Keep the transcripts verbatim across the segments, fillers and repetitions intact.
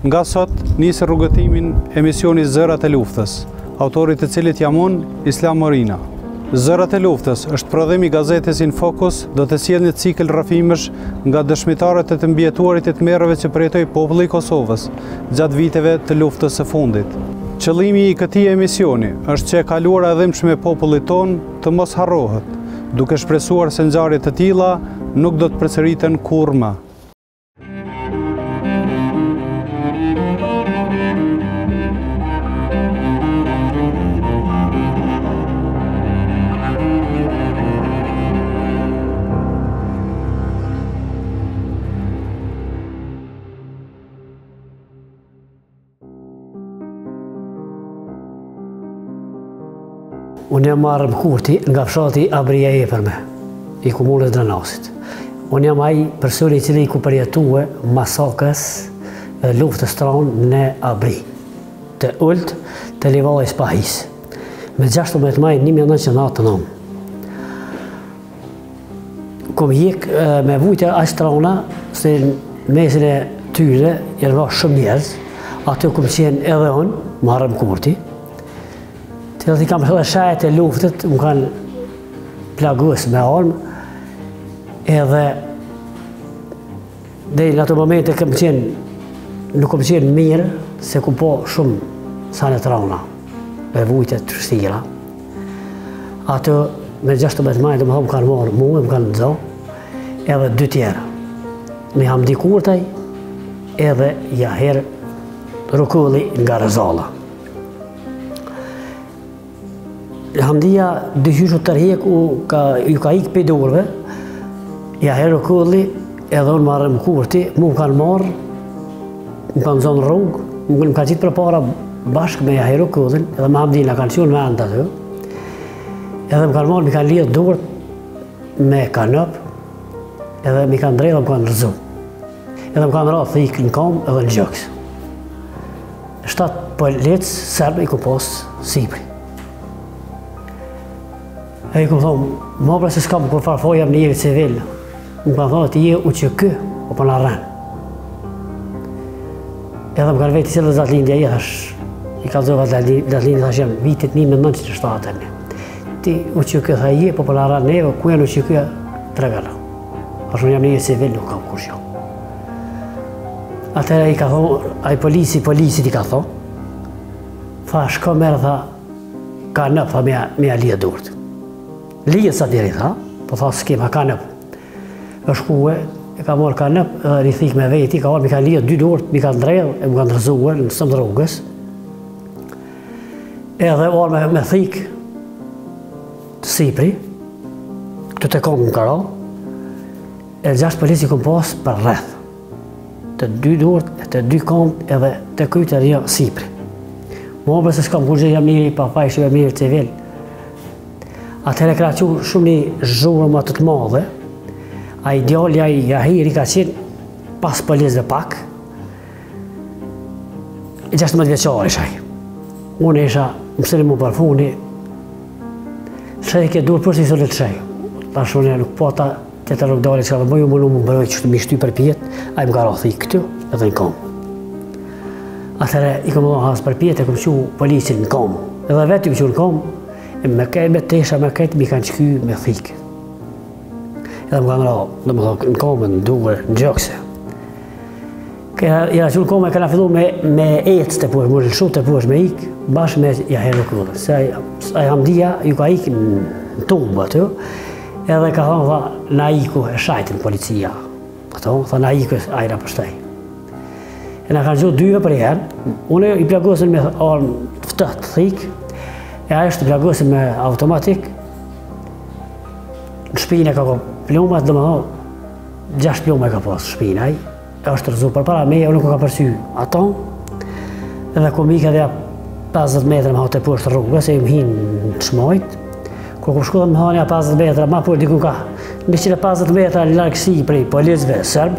Nga sot nisë rrugëtimin emisioni Zërat e luftës, autorit të cilit jam unë, Islam Morina. Zërat e luftës është prodhim i gazetës In Focus, do të sjellë një cikël rrëfimësh nga dëshmitarët e të mbjetuarit e të tmerrave që përjetoi populli i Kosovës gjatë viteve të luftës së fundit. Qëllimi i këtij emisioni është që e kaluara e dhimbshme e popullit ton të mos harrohet, duke shpresuar se ngjarje të tilla nuk do të përsëriten kurrë më. Unë jam Muharrem Kurti nga fshati Abria e Epërme, i komunës Dranasit. Unë jam ai personi i cili ku përjetue masakës e luftës tonë në Abri, të Ult, të Livallës Spahis, me gjashtëmbëdhjetë maj një mijë e nëntëqind e nëntëdhjetë e nëntë. Kom jek me vujtë aq strana se në mesin e tyre janë rrah shumë njerëz, aty kom qenë edhe unë, Muharrem Kurti. Të i kam edhe shajet e luftët, më kanë plagus me armë, edhe dhe në ato momente kam qenë, nuk kam qenë mirë, se ku po shumë sanë të rana, e vujtët të shtira. Ato me gjashtëmbëdhjetë maj, dhe më thonë, më kanë marë mu, më kanë nëzo, edhe dy tjera. Me ham dikurtaj, edhe jaher Rukulli nga Rezala. Hamdia dy gjyshu tërhek ju ka ikë për dorëve, ja herë Rukulli edhe unë Muharrem Kurti, mu më kanë marrë, më kanë zonë rrugë, më kanë qitë për para bashkë me ja herë Rukullin, edhe me Hamdina kanë qënë me andë aty, edhe më kanë marrë, më kanë lidhë dorët me kanëp, edhe më kanë drejtë dhe më kanë rëzu. Edhe më kanë ratë thikë në kam edhe në gjëks. Shtatë policë serbë i ku posë Sipri. E i këmë thonë, ma pra se s'kam kur farfoj jam një jeri civil. Më kanë thonë, ti je u që kë, o për në rrenë. Edhe më kanë veti cilë dhe Zatlindja je, thash, i ka zova Zatlindja, thash jam vitit një mijë e nëntëqind e shtatë. Ti u që kë, tha je, po për në rrenë neve, ku janë u që kë, tregala. Thash, unë jam një jeri civil, nuk kam kush jo. Atëra i ka thonë, ai polisi, polisit i ka thonë, tha, shko merë, tha, ka nëpë, tha, me a lije durët. Lijet sa djeri, tha, po tha s'kem, ha ka nëp. E shkue, e ka morë ka nëp, edhe rithik me veti, ka orë, mi ka lijet dy dorët, mi ka ndrejë, e më ka ndërzuë në sëmë rrugës. Edhe orë me, me thik të Sipri, këtu të kom në kara, e gjashtë polisi këm pasë për rreth. Të dy dorët, e të dy kom, edhe të kujtë e rjo Sipri. Më obë se s'kam kur gjë jam njëri pa fajshë, jam njëri civil. Atëherë ka qenë shumë një zhurmë më të madhe. Ai djali ai Jahiri ka qenë pas policëve pak. gjashtëmbëdhjetë vjeçar isha ai. Unë isha mësëri mu parfuni. Shaj ke dur përsi së le të shaj. Tash unë nuk po ta të të rrugdari që ka dhe bëju më në më mbëroj që të mi shty për pjetë, a i më ka rothi këtu edhe në kom. Atëre i kom dhe hasë për pjetë e kom që polisin në kom. Edhe vetë i më që në kom, me kaj me tesha me kajtë mi kanë qky me thikë. Edhe më kanë ra, dhe më thonë, në komën, në duër, në gjokse. Jena që në komën e kanë fillu me, me ecë të push, më lëshu të push me ikë, bashkë me Jaher Rukullin. Se ai Hamdia ju ka ikë në tumbë aty, edhe ka thonë, tha, na iku e shajtin policia. Tha, na iku e ajra përshtaj. E na kanë gjuhë dyve për herë, unë i plagosin me armë të ftët, thikë, e ajo është plagosin me automatik. Në shpinë e ka ko plumat, dhe më thonë, gjasht plume ka pas shpinë ai, e është rëzu për para me, unë nuk ka përsy ato, edhe ku mike dhe pesëdhjetë metra më haute poshtë rrugës, e më hinë në shmojt. Kur ku shku dhe më hanja pesëdhjetë metra, ma për diku ka njëqind e pesëdhjetë metra largësi prej policëve sërbë,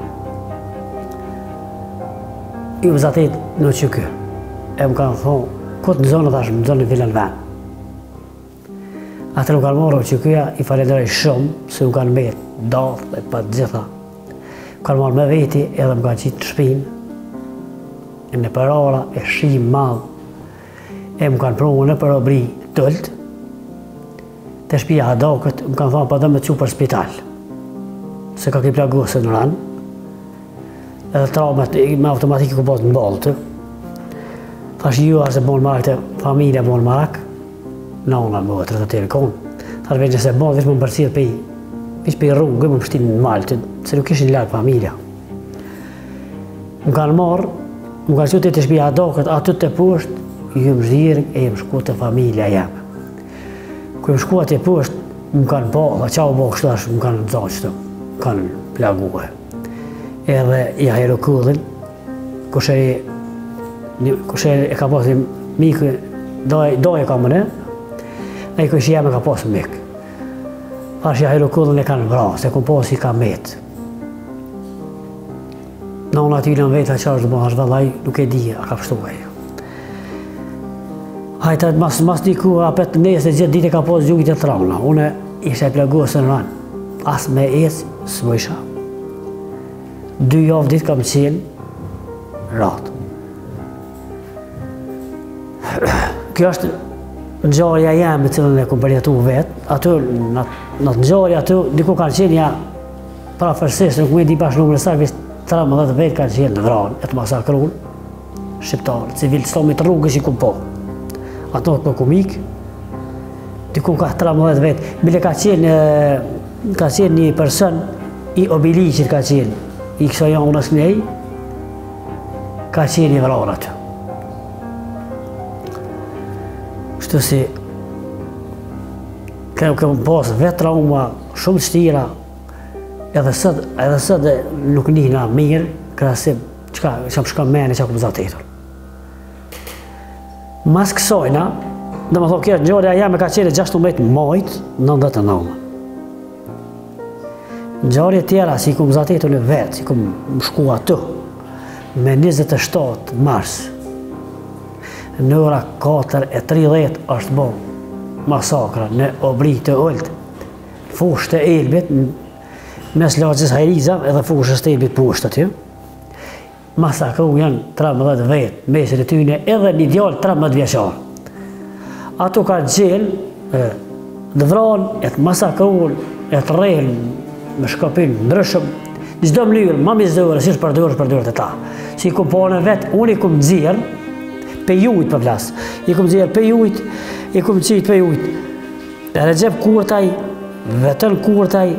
i më zatet në që kë. E më kanë thonë, këtë në zonë thash, në zonë në vilën venë. Atër më kanë morë që këja, i falenderoj shumë, se më kanë metë datë dhe pa të gjitha. Më kanë morë me veti edhe më kanë qitë në shpinë, në përara e shim madh, e më kanë prunë në për obri tëllët, të shpia hadakët, më kanë thonë pa dhe me të që për spital, se ka ki plagosë në ranë, edhe traumat me automatikë ku posë në balë të. Thash ju asë e bonë marak të familja bonë marak, në ona më të të telekonë. Thash veç nëse bonë, veç më më përcirë pëj, veç pëj rrungë, më më shtinë në malë, se nuk ishin larkë familja. Më kanë marë, më kanë qëtë të shpia hadakët, aty të poshtë, ju më zhirë e më shku të familja jemë. Kër më shku atë e poshtë, më kanë po, dhe qa u bo kështu ashtë, më kanë nëzaj qëtu, më kanë plaguhe. Edhe i ahero kullin, kushe e ka pasë mikë, doje ka mëne, dhe i kështë jemë e ka pasë mikë. Thash i ahero kullin e kanë vra, se ku pasë i ka metë. Në unë aty në vetë, qa është dhe është vëllaj, nuk e di, a ka pështu e jo. Hajta, mas, mas diku, apet nesë dhe gjithë ditë e ka posë gjugit e trauna. Une ishe e plagosë në ranë, asë me ecë, së më isha. Dy javë ditë kam qenë ratë. Kjo është ngjarja jeme cilën e kom përjetu vetë. Aty, në të ngjarja aty, diku kanë qenë ja pra fërsisht, nuk me di bashkë numër e sakë, tretëmbëdhjetë vetë kanë qenë në vranë, e të masakrunë, shqiptarë, civil të stomit rrugës i kom po. Ato të më komikë, diku ka tretëmbëdhjetë vetë, bile ka qenë, ka qenë një person i obiliqit ka qenë, i kësa janës nej, ka qenë i vranë atë. Kështu si, kemë pasë vetë trauma shumë shtira, edhe sëtë, edhe sëtë nuk njëna mirë, krasim, qka, që më shka mene që këmë zatetur. Mas kësojna, dhe më thonë kjerë, ngjarja jame ka qenë gjashtëmbëdhjetë majtë, nëntëdhjetë e nëntë. Ngjarje tjera, si këmë zatetur në vetë, si këmë më shku atë, me njëzet e shtatë mars, në ora katër e tridhjetë është bo masakra në obri të Olt, fushë të Elbit, mes lagjës Hajrizave edhe fushës të Elbit poshtë aty. Masakru janë tretëmbëdhjetë vetë, mesin e tyne edhe një djallë tretëmbëdhjetë vjeçar. Ato kanë qenë dhe vranë, e të masakruën, e të rejnë me shkapin ndryshëm, çdo mënyrë, ma mizore, si është përdorë, përdorë të ta. Si i kumë përnë vetë, unë i kumë dzirë, pe jujt për plasë. I kumë dzirë pe jujt, i kumë qitë pe jujt. Recep Kurtaj, Vetën Kurtaj,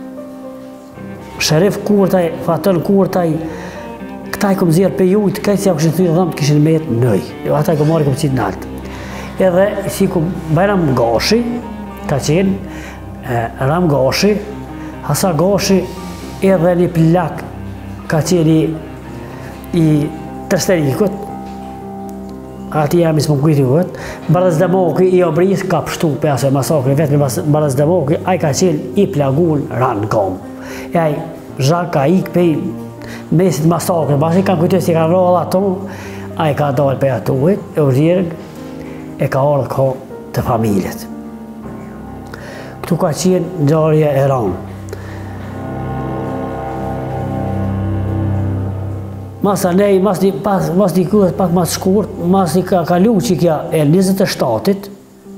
Sherif Kurtaj, Fatën Kurtaj, këta i kumë dzirë pe jujt, këtë si ja këshin thyrë dhëmë, këshin metë nëj. Ata i kumë marë i kumë qitë në altë. Edhe si kumë Bajram Gashi, ka qenë, Ram Gashi, Hasa Gashi, edhe një plak ka qenë i Trsterikut, ati jam i së më kujti vëtë, Baraz Demoki i obris ka pështu për asë e masakri, vetë me Baraz Demoki, a i ka qenë i plagun ranë kom. E a i zhak ka ik për mesit masakri, bashkë i ka kujtu si ka rrallë ato, a i ka dalë për atuit, e u zhirg, e ka ardhë ka të familjet. Këtu ka qenë ngjarje e ranë. Masa nej, mas një, pas, mas një kërët pak mas shkurt, mas një ka kalu që kja e njëzet e shtatit,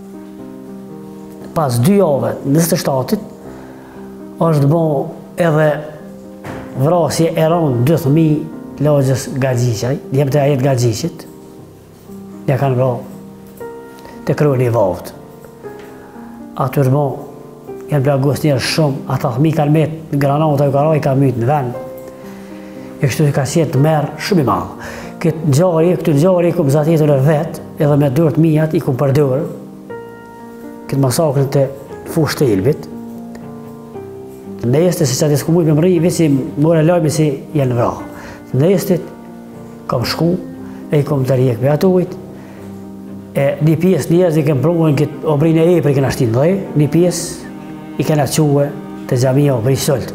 pas dy jave njëzet e shtatit, është bo edhe vrasje e ronë dytë mijë lagjës Gaxhiqaj, djemë të ajet Gaxhiqit, ja kanë vra të kryu një vavët. Aty është bo, janë plagos njerë shumë, ata thmi kanë metë në granata, u karaj ka mytë në vend, e kështu ka qenë të merë shumë i malë. Këtë ngjarje, këtë ngjarje i kumë zatetur e vetë, edhe me dërët mijat i kumë përdorë, këtë masakrën të fushë të Elbit. Në estë, se që atë s'ku mujtë me mëri, veç si mërë e lajme si janë vra. Në estë, kam shku, e i kumë të rjekë për atujt, e një pjesë njerëz i kemë pruën këtë obrinë e epër i kena shtinë dhej, një pjesë i kena quë të xhamia obri soltë.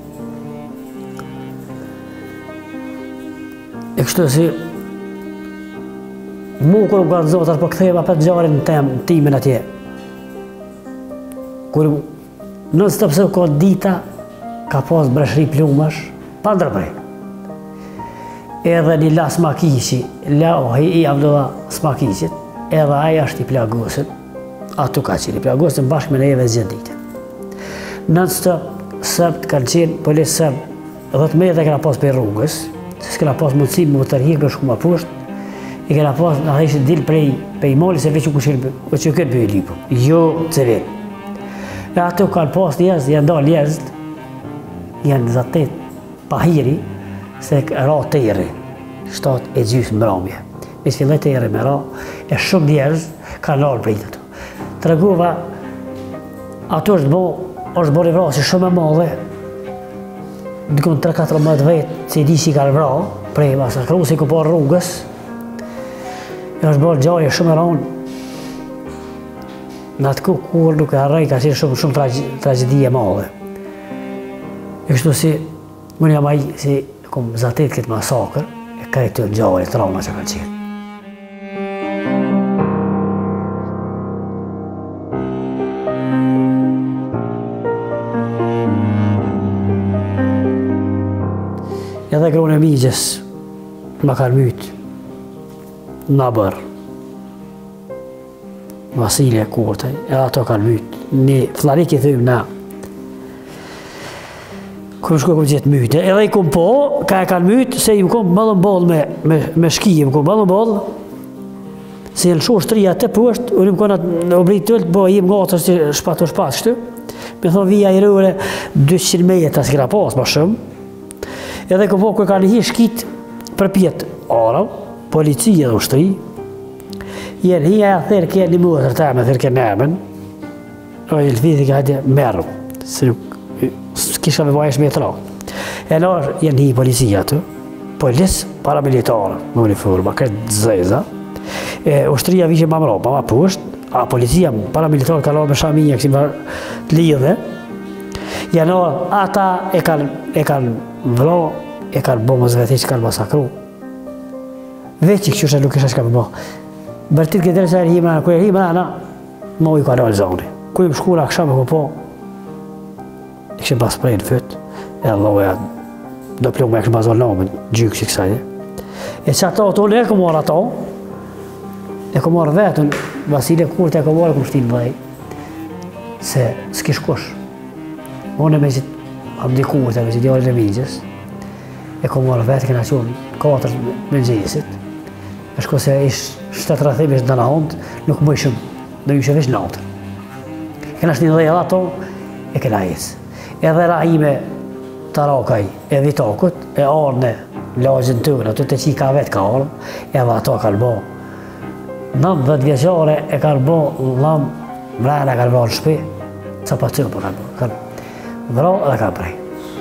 E kështu si, mu kërë më kanë zotë, për këthejmë apet ngjarjen në temë, në timin atje. Kërë nësë të pëse ka dita, ka pas breshri plumash, pa ndërprej. edhe një la Smakiqi, la i Abdullah Smakiqit, edhe aja është i plagosën, atu ka qenë i plagosën bashkë me neve zjedite. Non-stop, sërbët kanë qenë, polisë sërbë, dhjetë metra këna pas për rrugës, se s'këna pas mundësi më të rrhikë për shku ma poshtë, i këna pas në ishtë dilë prej, prej mali se veç u kushin, o që këtë për i lipu, jo të vetë. E ato kanë pas njerëz, janë dalë njerëz, janë zatet pahiri, se ra të eri, shtatë e gjysë mbrëmje. Me që fillet të eri me ra, e shumë njerëz kanë larë për i të tu. Të regova, ato është bo, është bo një vrasë shumë e madhe, dikon tre katërmbëdhjetë vetë, që i di që i kanë vra, prej masakru, si ku parë rrugës, e është bërë gjarje shumë e ranë. Në atë ku kur nuk e harrej, ka qenë shumë, shumë tragedie madhe. E kështu si, më një maj, si kom zatet këtë masakër, e ka e të gjarje, trauma që ka qenë. Edhe gronë e migjes, ma kanë mytë, në bërë, Vasilje Kurtaj, edhe ato kanë mytë. Një flarik i thujmë na. Kërë shkoj këmë gjithë mytë. Edhe i këmë po, ka e kanë mytë, se i më këmë mëllën bolë me, me, me shki, i më këmë mëllën bolë, se në shosh të rija të poshtë, unë më kënë në obritë tëllë, bo i më gatës që shpatu shpatë shtu, me thonë vija i rëure dyqind metra s'kira pas ma shumë, edhe këmë po kërë kanë hi shkit për pjetë arav, policia dhe ushtri, jenë hija e thërë kje një muëtër ta me thërë kje nëmën, o i lëvidi ka hajde merë, se nuk, kisha me vajesh me tra. E nërë jenë hi policia të, polis paramilitarë, më uniforma, këtë zëjza, e ushtria vishë ma mra, ma ma pusht, a policia paramilitarë ka la me shaminja kësi më të lidhe, jenë nërë ata e kanë, e kanë vra, e kanë bo më zveti që kanë masakru. Veç i këqyusha nuk isha që ka më bo. Bërtit këtë dhe sajrë hima, kërë hima ana, ma u i ka nalë zoni. Kërë më shkura kësha me ku po, i këshim pas prejnë fëtë, e Allah e do pluk me e këshim pas zonë namën, gjykë që kësaj. E që ato, tonë e këmë marë ato, e këmë marë vetën, Vasilje Kurtaj e këmë marë këmë shtinë mëdhej, se s'kish kush. Unë e me që Hamdi Kurtaj, me që djallin e migjes, e këmë marë vetë, këna qonë katër me gjesit, e shko se ish shtetë rëthim ishtë në në hondë, nuk më ishëm, do ishë vesh natër. Këna shtinë dhe edhe ato, e këna jesë. Edhe rahime Tarakaj e Vitakut, e arne lagjën tërë, ato të që i ka vetë ka arnë, edhe ato kanë bo. nëntëdhjetë vjeqare e kanë bo lam, mrejnë e kanë bo në shpi, ca pa të për kanë bo. Kanë vra edhe kanë prej.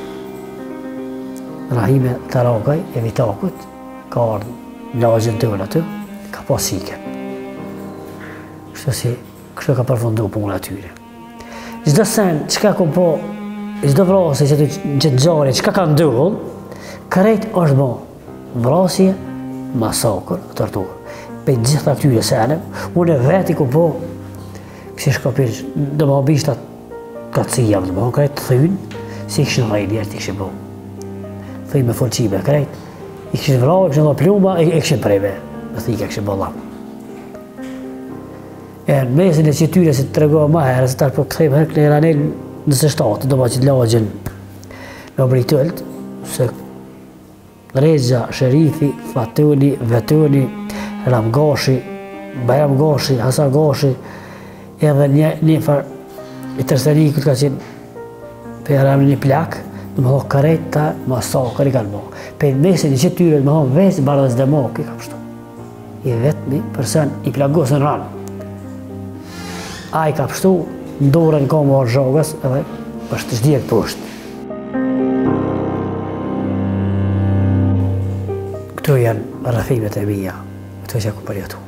Rahime Tarakaj e Vitakut, ka arnë lagjën tërë aty, ka po sike. Kështu si, kështu ka përfundu punë atyre. Gjdo sen, qëka kom po, gjdo vrasje që të gjare, qëka ka ndëllë, kërejt është bo vrasje, masakër, torturë. Pe gjitha këtyre senem, unë e veti kom po, kësi shkapir, do më bishtat kacija, do më kërejt të thynë, si i këshin rejnë njerë të i këshin bo. Thynë me fullqime, kërejt, i këshin vra, i këshin dhe pluma, i këshin prejme, me thike, i këshin bo lamë. E në mesin e qytyre si të regohë ma herë, se tash po këthejmë herë kënë ranel nëse shtatë, do ma që të lagjën me obritëllët, se Reza, Sherifi, Fatuni, Vetuni, Ram Gashi, Bajram Gashi, Hasan Gashi, edhe një, një farë i tërsteni këtë ka qenë për jaram një plak, në më thohë karejt ta masakër i kanë mo. Për në mesin e qytyre, në më thohë vesë barës dhe mokë i ka pështu. I vetëmi përsen i plagosën ranë. A i ka pështu, në dorën ka më arë zhogës edhe është shdjek poshtë. Këto janë rrëfimet e mija, këto që ku përjetu.